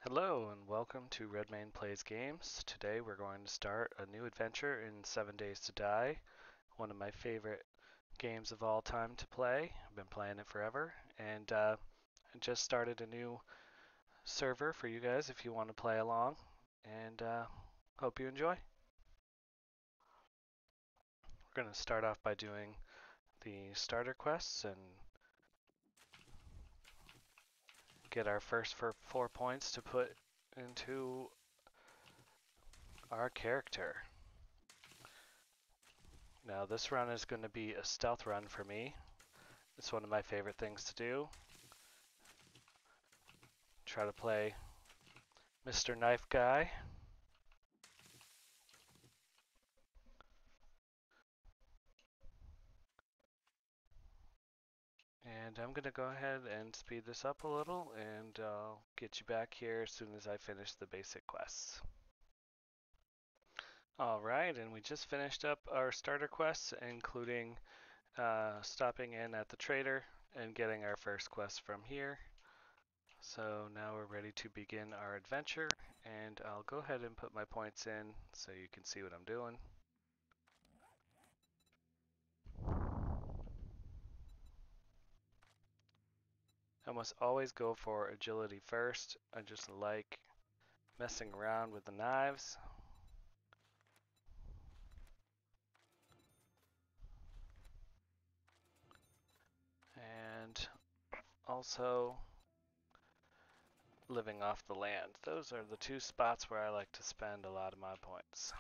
Hello and welcome to Redmayne Plays Games. Today we're going to start a new adventure in 7 Days to Die, one of my favorite games of all time to play. I've been playing it forever, and I just started a new server for you guys if you want to play along, and hope you enjoy. We're going to start off by doing the starter quests and get our first 4 points to put into our character. Now this run is going to be a stealth run for me. It's one of my favorite things to do. Try to play Mr. Knife Guy. And I'm going to go ahead and speed this up a little, and I'll get you back here as soon as I finish the basic quests. Alright, and we just finished up our starter quests, including stopping in at the trader and getting our first quest from here. So now we're ready to begin our adventure, and I'll go ahead and put my points in so you can see what I'm doing. I must always go for agility first. I just like messing around with the knives. And also living off the land. Those are the two spots where I like to spend a lot of my points.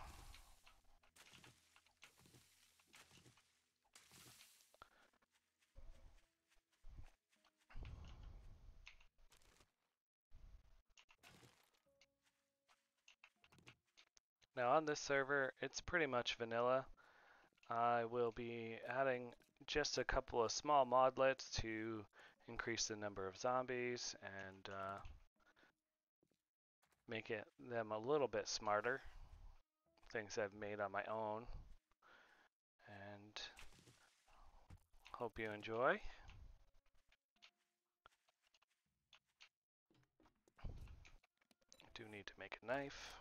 Now on this server, it's pretty much vanilla. I will be adding just a couple of small modlets to increase the number of zombies and make them a little bit smarter. Things I've made on my own. And hope you enjoy. I do need to make a knife.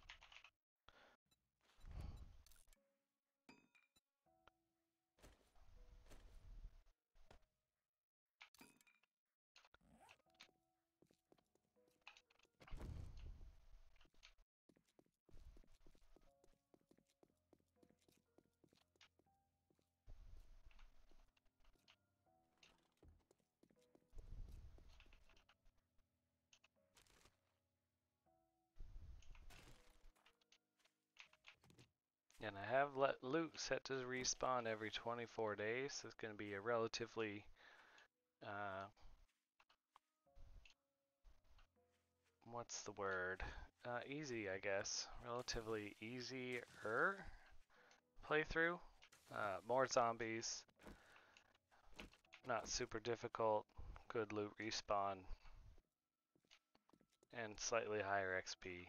And I have let loot set to respawn every 24 days. So it's going to be a relatively what's the word? Easy, I guess. Relatively easier playthrough. More zombies. Not super difficult. Good loot respawn. And slightly higher XP.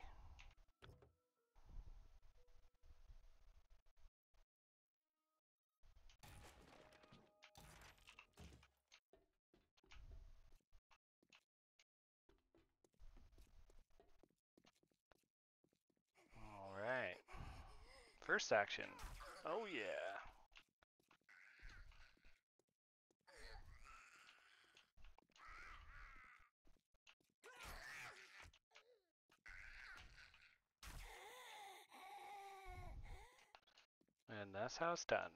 Alright. First action. Oh yeah. And that's how it's done.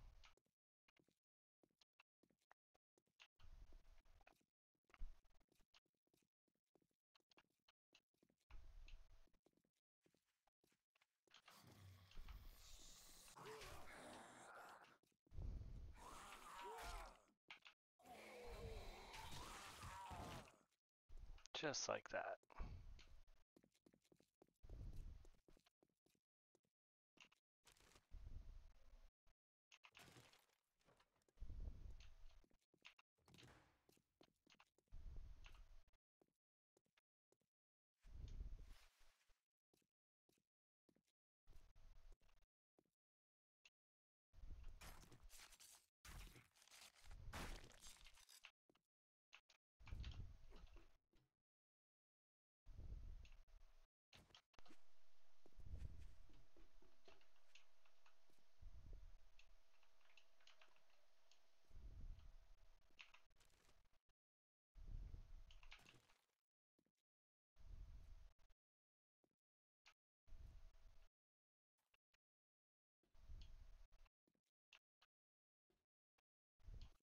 Just like that.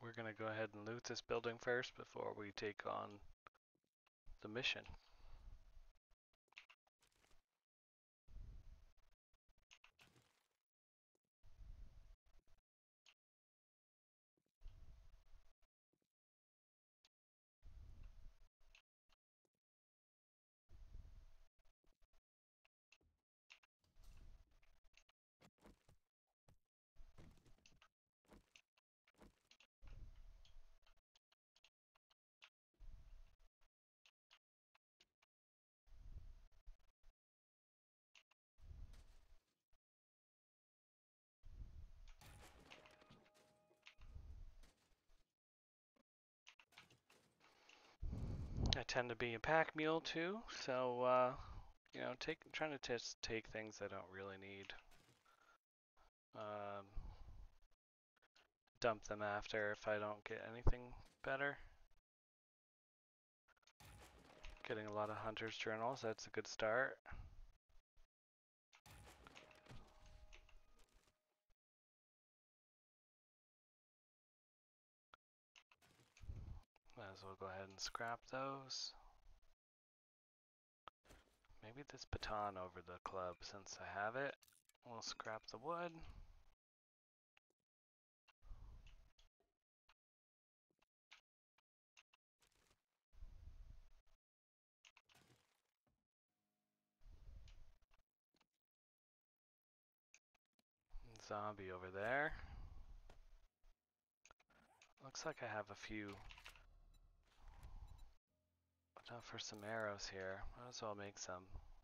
we're gonna go ahead and loot this building first before we take on the mission. I tend to be a pack mule too, so you know, trying to just take things I don't really need. Dump them after if I don't get anything better. Getting a lot of hunter's journals, that's a good start. Might as well go ahead and scrap those. Maybe this baton over the club since I have it. We'll scrap the wood. Zombie over there. Looks like I have a few enough for some arrows here. Might as well make some.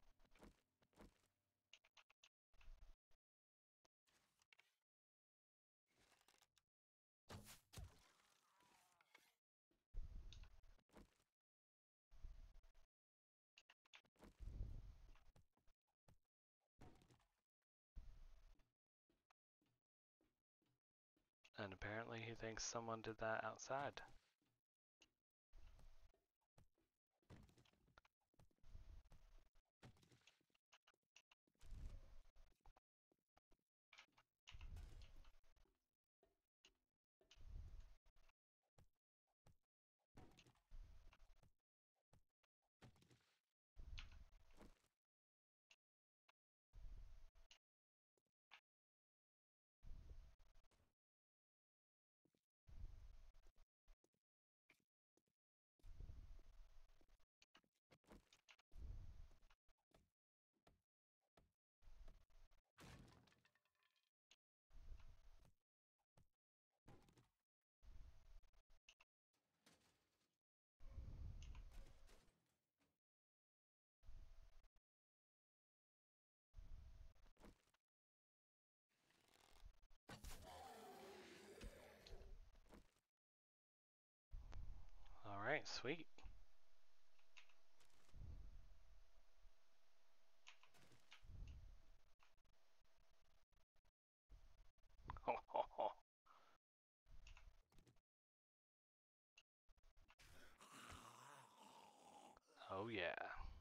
And apparently he thinks someone did that outside. Alright, sweet. Oh yeah.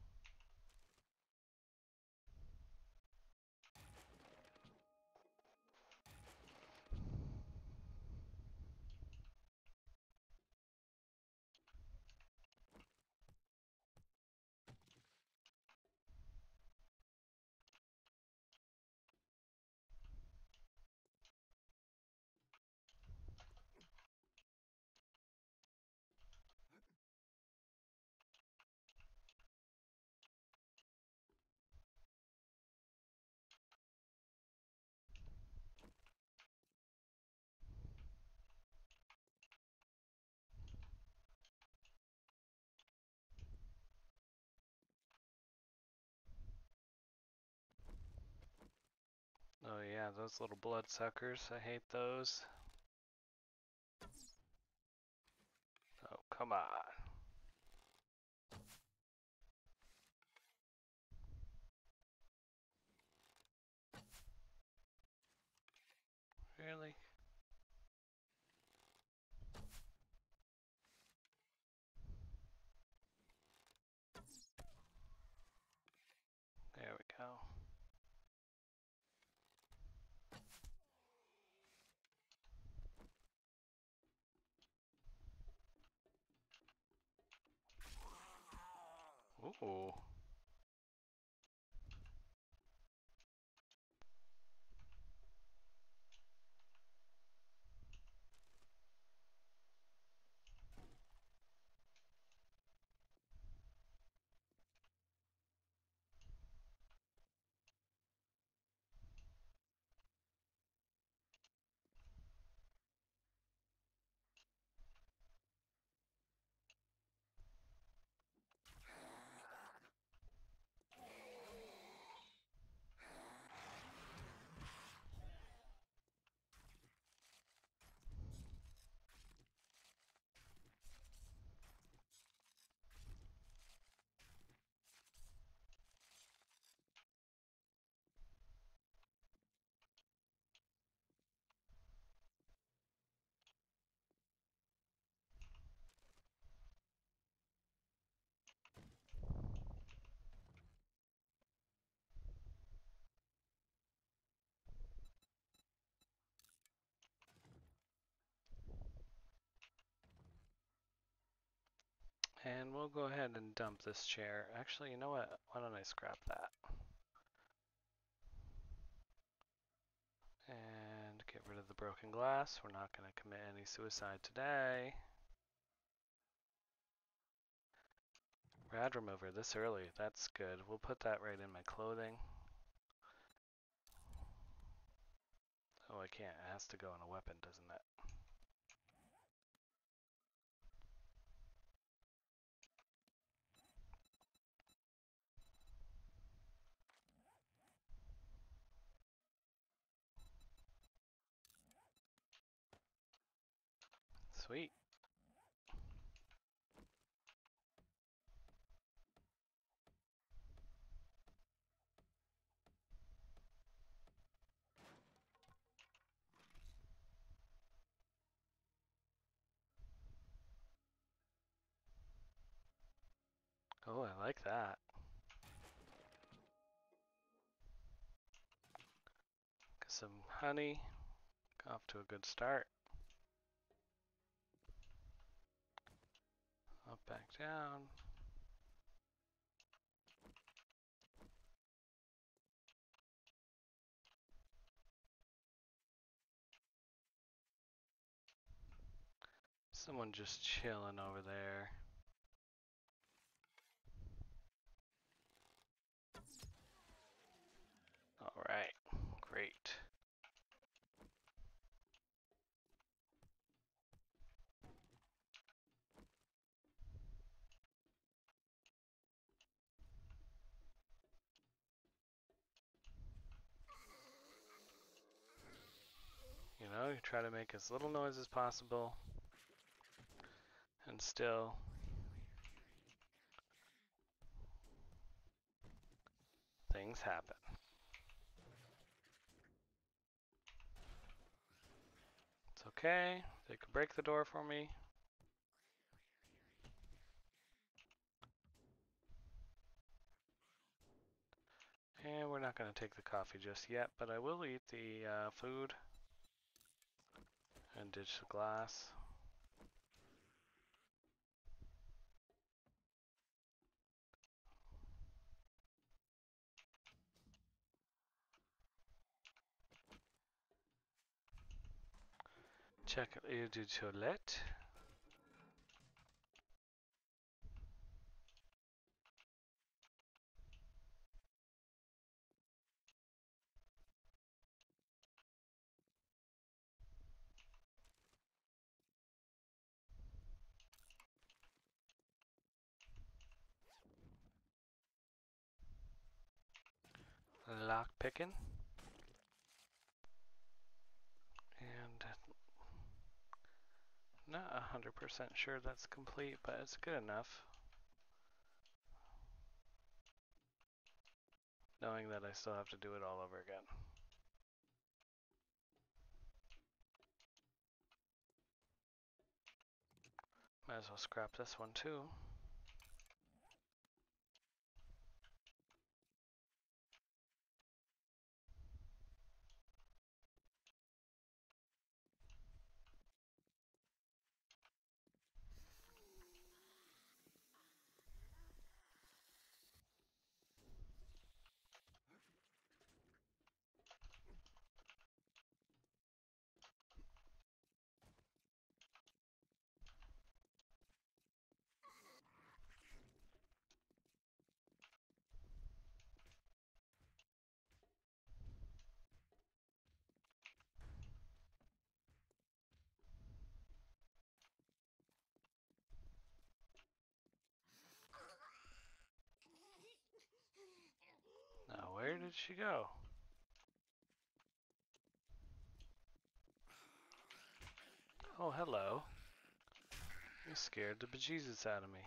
Oh yeah, those little bloodsuckers, I hate those. Oh, come on. Really? There we go. Ooh. And we'll go ahead and dump this chair. Actually, you know what? Why don't I scrap that? And get rid of the broken glass. We're not going to commit any suicide today. Rad remover this early. That's good. We'll put that right in my clothing. Oh, I can't. It has to go in a weapon, doesn't it? Sweet. Oh, I like that. Get some honey. Off to a good start. Up, back down. Someone just chilling over there. Alright, great. You know, you try to make as little noise as possible, and still things happen. It's okay. They could break the door for me. And we're not going to take the coffee just yet, but I will eat the food and ditch the glass. Check eau de toilette. Lock picking. And not 100% sure that's complete, but it's good enough. Knowing that I still have to do it all over again. Might as well scrap this one too. Where did she go? Oh, hello. You scared the bejesus out of me.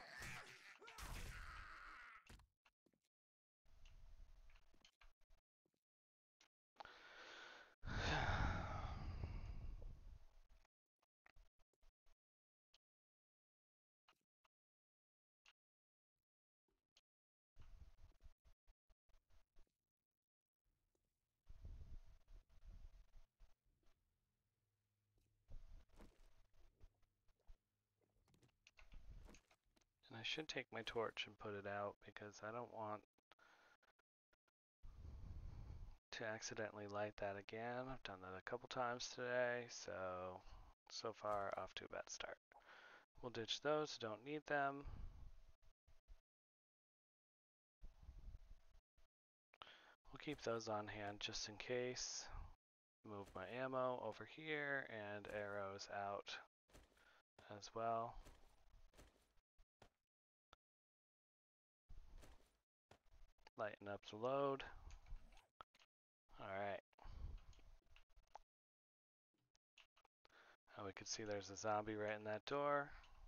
And I should take my torch and put it out because I don't want to accidentally light that again. I've done that a couple times today, so far off to a bad start. We'll ditch those, don't need them. We'll keep those on hand just in case. Move my ammo over here and arrows out as well. Lighten up the load. Alright. Oh, we can see there's a zombie right in that door.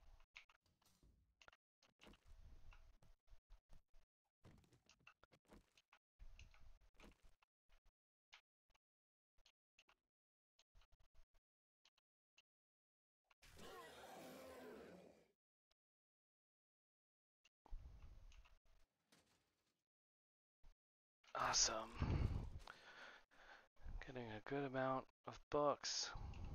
Awesome. Getting a good amount of books.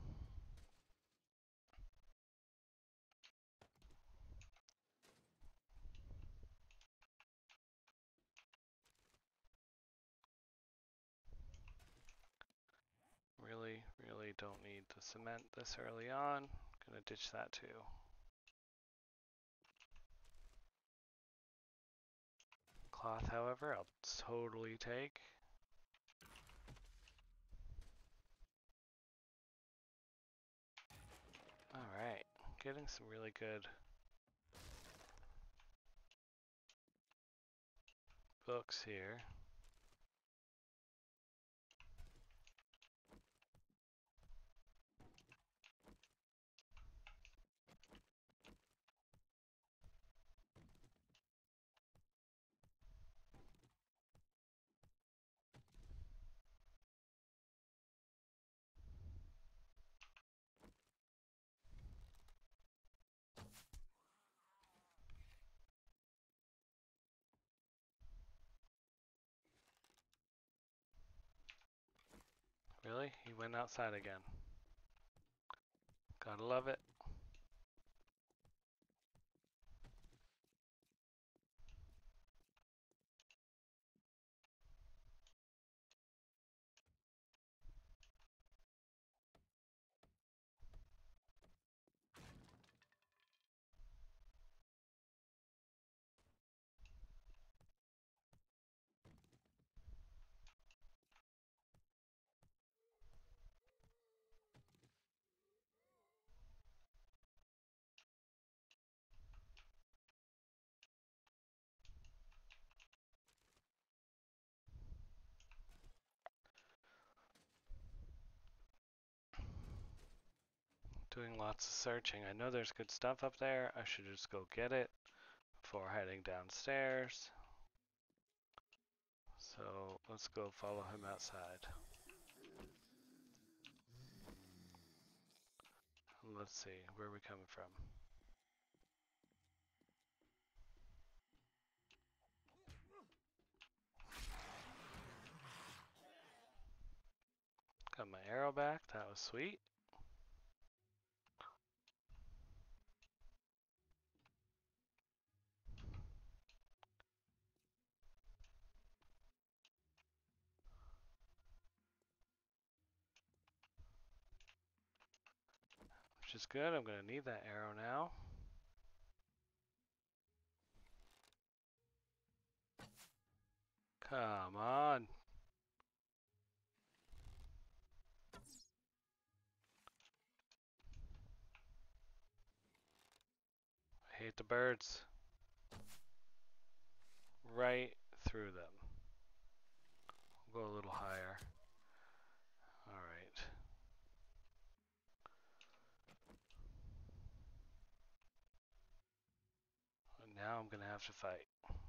Really don't need the cement this early on. Gonna ditch that too. Cloth, however, I'll totally take. Alright, getting some really good books here. Really? He went outside again. Gotta love it. Doing lots of searching. I know there's good stuff up there. I should just go get it before heading downstairs. So let's go follow him outside. Let's see, where are we coming from? Got my arrow back, that was sweet. Which is good, I'm gonna need that arrow now. Come on. I hate the birds. Right through them. We'll go a little higher. Alright. Now I'm gonna have to fight.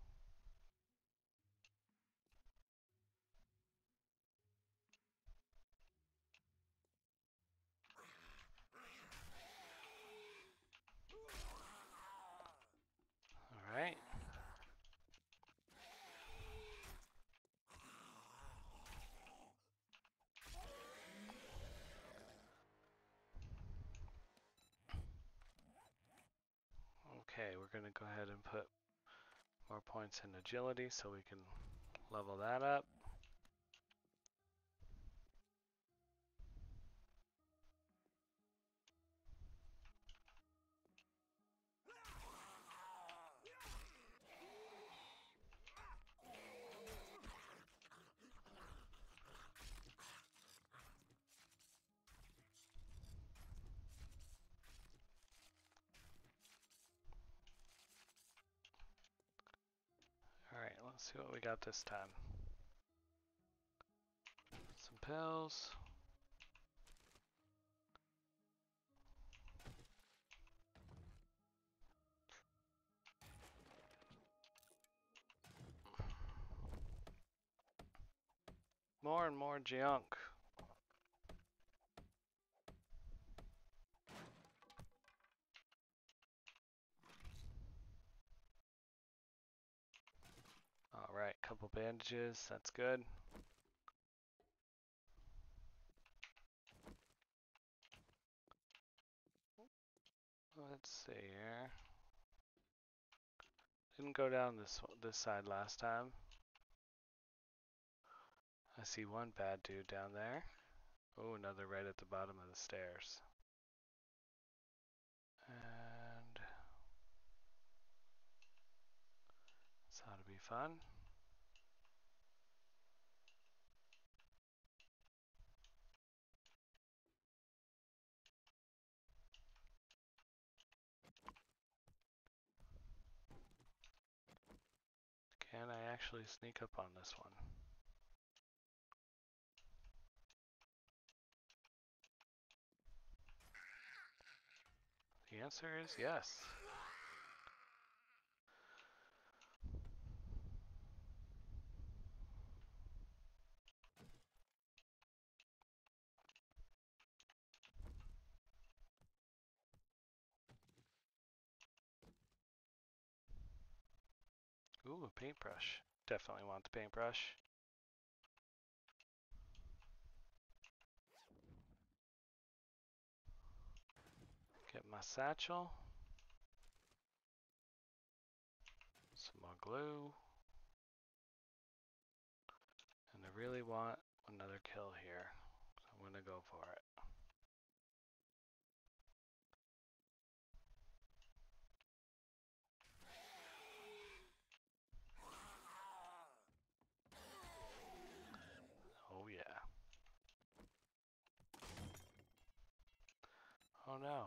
Alright. Okay, we're gonna go ahead and put more points in agility so we can level that up. Alright, let's see what we got this time. Some pills. More and more junk. Alright, couple bandages, that's good. Let's see here. Didn't go down this side last time. I see one bad dude down there. Oh, another right at the bottom of the stairs. And this ought to be fun. Can I actually sneak up on this one? The answer is yes. Ooh, a paintbrush. Definitely want the paintbrush. Get my satchel. Some more glue. And I really want another kill here. So I'm gonna go for it. Oh yeah. Oh no.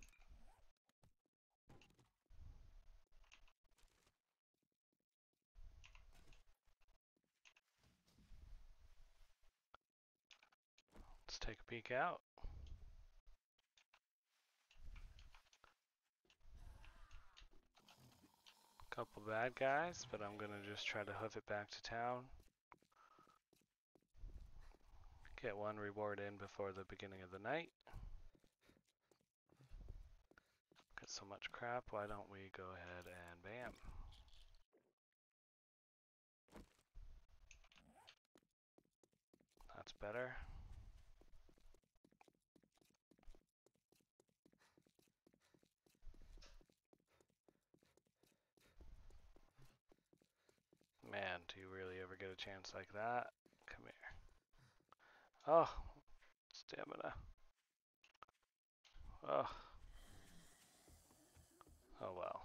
Let's take a peek out. Couple bad guys, but I'm gonna just try to hoof it back to town. Get one reward in before the beginning of the night. Got so much crap, why don't we go ahead and bam. That's better. Man, do you really ever get a chance like that? Come here. Oh, stamina. Oh. Oh well.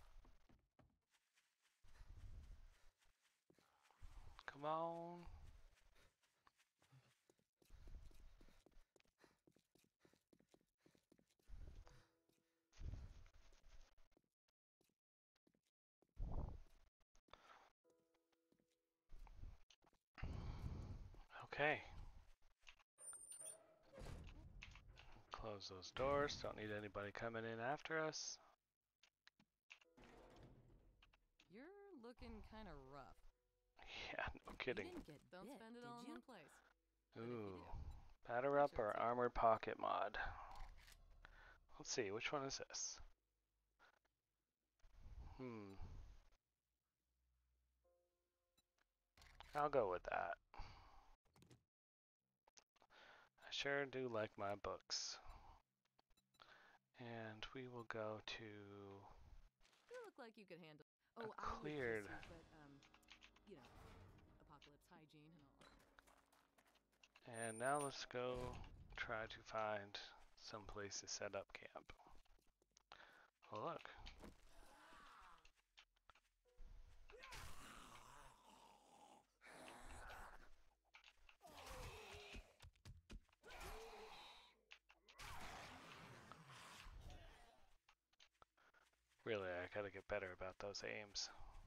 Come on. Okay. Close those doors. Don't need anybody coming in after us. You're looking kind of rough. Yeah, no kidding. You didn't get Don't bit, spend it all in one place. Ooh. Batter up or armored pocket mod. Let's see, which one is this? I'll go with that. I sure do like my books. And we will go to... You look like you could handle... Oh, cleared. I would kiss you, but, you know, apocalypse hygiene and all. And now let's go try to find some place to set up camp. Oh, look. Really, I gotta get better about those aims.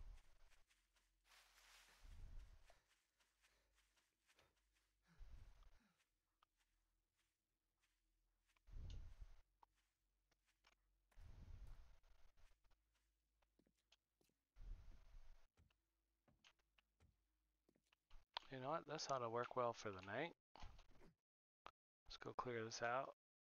You know what? This ought to work well for the night. Let's go clear this out.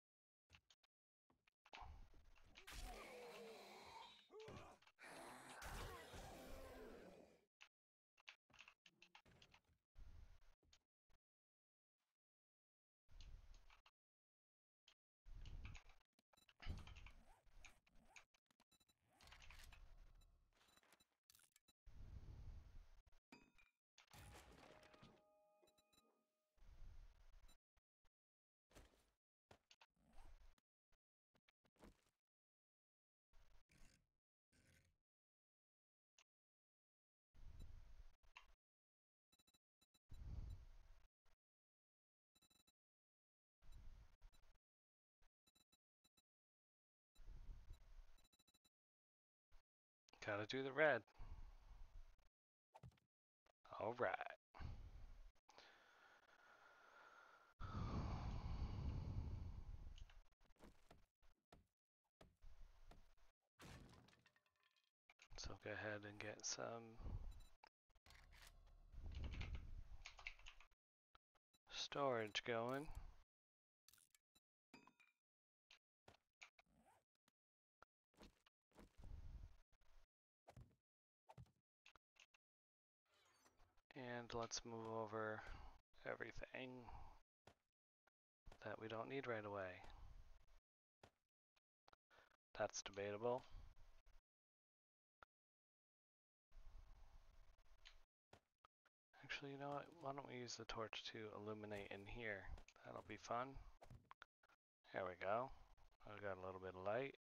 Gotta do the red. Alright. So go ahead and get some storage going. And let's move over everything that we don't need right away. That's debatable. Actually, you know what? Why don't we use the torch to illuminate in here? That'll be fun. There we go. I got a little bit of light.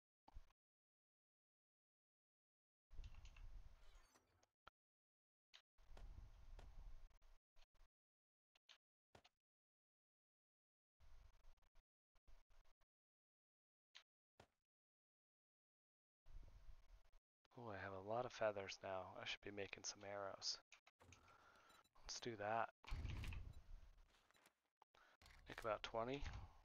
Oh, I have a lot of feathers now. I should be making some arrows. Let's do that. Make about 20.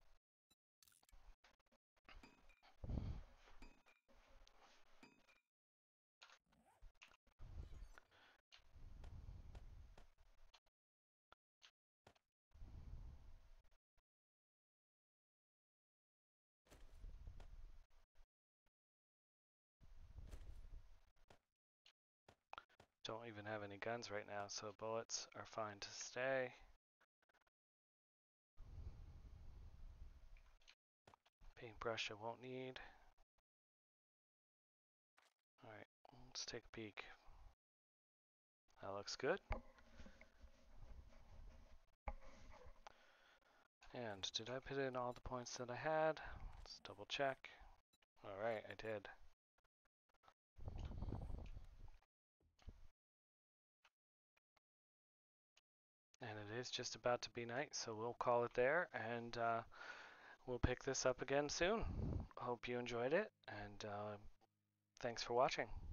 Don't even have any guns right now, so bullets are fine to stay. Paintbrush I won't need. Alright, let's take a peek. That looks good. And did I put in all the points that I had? Let's double check. Alright, I did. And it is just about to be night, so we'll call it there, and we'll pick this up again soon. Hope you enjoyed it, and thanks for watching.